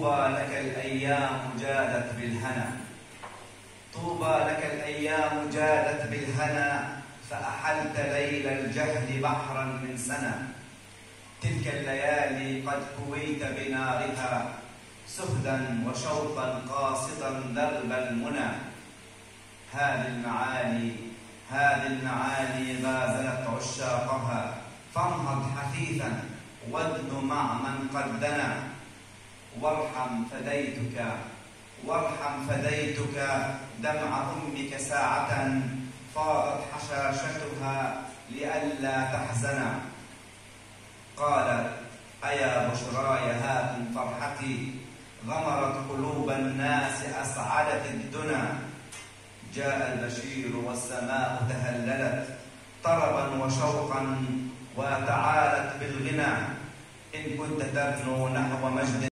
طوبى لك الأيام جادت بالهنا، طوبى لك الأيام جادت بالهنا، فأحلت ليل الجهل بحرا من سنا. تلك الليالي قد كويت بنارها، سهدا وشوقا قاصدا درب المنى. هذه المعالي غازلت عشاقها، فانهض حثيثا وادن مع من قد دنا. وارحم فديتك دمع أمك ساعة، فاضت حشاشتها لئلا تحزنا. قالت أيا بشراي هاكم فرحتي، غمرت قلوب الناس أسعدت الدنا. جاء البشير والسماء تهللت، طربا وشوقا وتعالت بالغنى. إن كنت تبنو نحو مجد